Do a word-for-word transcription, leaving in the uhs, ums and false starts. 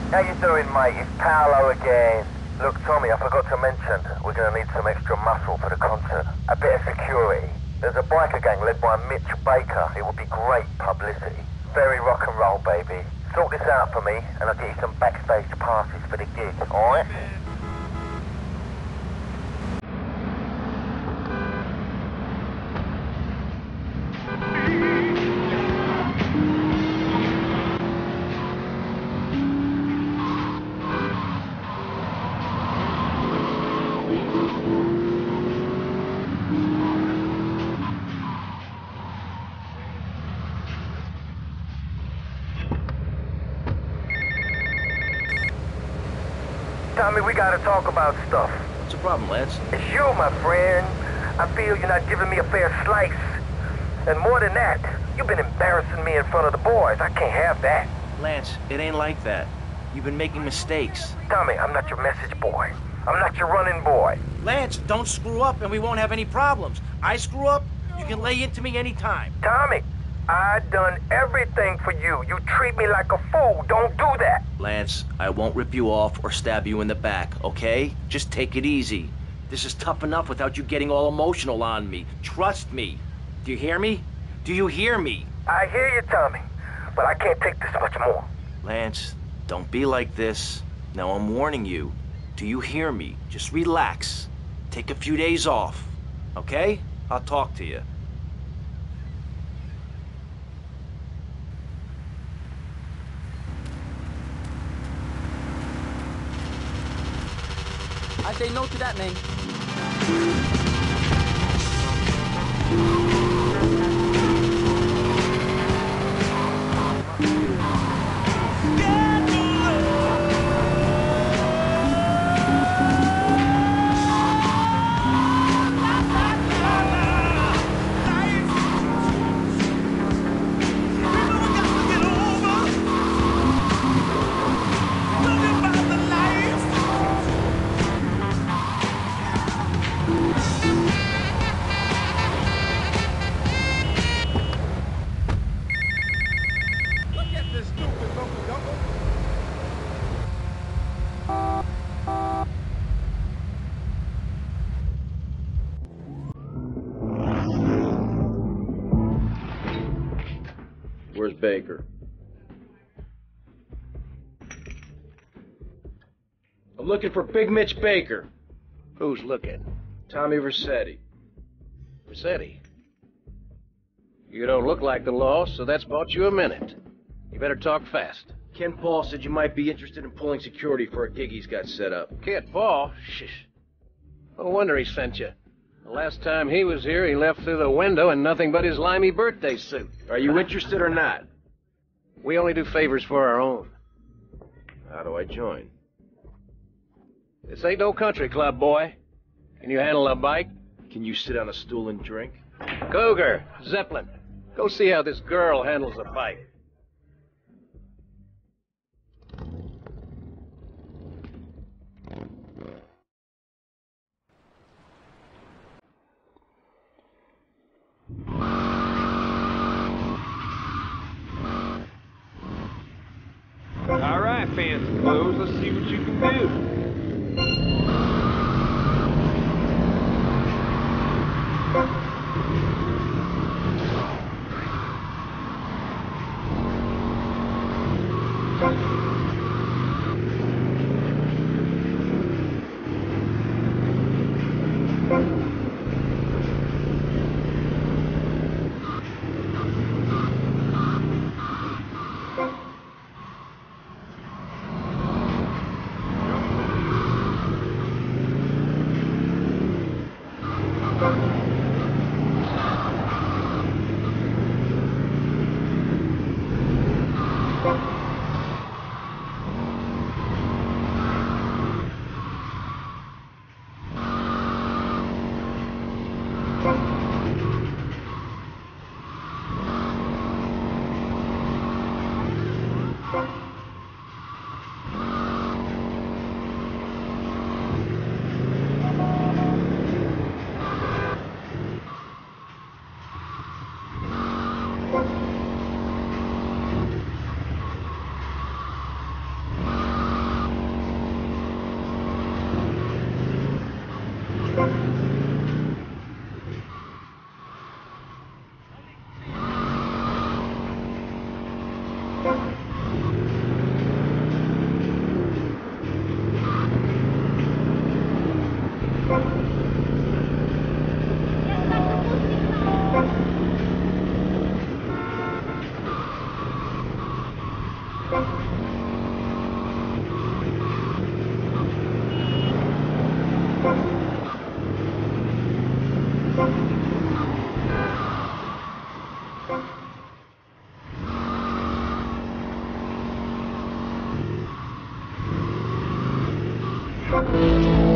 How you doing, mate? It's Paolo again. Look, Tommy, I forgot to mention, we're gonna need some extra muscle for the concert. A bit of security. There's a biker gang led by Mitch Baker. It would be great publicity. Very rock and roll, baby. Sort this out for me, and I'll get you some backstage passes for the gig, alright? Tommy, we gotta talk about stuff. What's the problem, Lance? It's you, my friend. I feel you're not giving me a fair slice. And more than that, you've been embarrassing me in front of the boys. I can't have that. Lance, it ain't like that. You've been making mistakes. Tommy, I'm not your message boy. I'm not your running boy. Lance, don't screw up and we won't have any problems. I screw up, you can lay into me anytime. Tommy, I done everything for you. You treat me like a fool. Don't do that. Lance, I won't rip you off or stab you in the back, okay? Just take it easy. This is tough enough without you getting all emotional on me. Trust me. Do you hear me? Do you hear me? I hear you, Tommy, but I can't take this much more. Lance, don't be like this. Now I'm warning you. Do you hear me? Just relax. Take a few days off, okay? I'll talk to you. I say no to that, man. Where's Baker? I'm looking for Big Mitch Baker. Who's looking? Tommy Vercetti. Rossetti. You don't look like the law, so that's bought you a minute. You better talk fast. Ken Paul said you might be interested in pulling security for a gig he's got set up. Kid Paul? Shish. No wonder he sent you. The last time he was here, he left through the window in nothing but his limey birthday suit. Are you interested or not? We only do favors for our own. How do I join? This ain't no country club, boy. Can you handle a bike? Can you sit on a stool and drink? Cougar, Zeppelin, go see how this girl handles a bike. All right, fancy clothes, let's see what you can do. Thank you.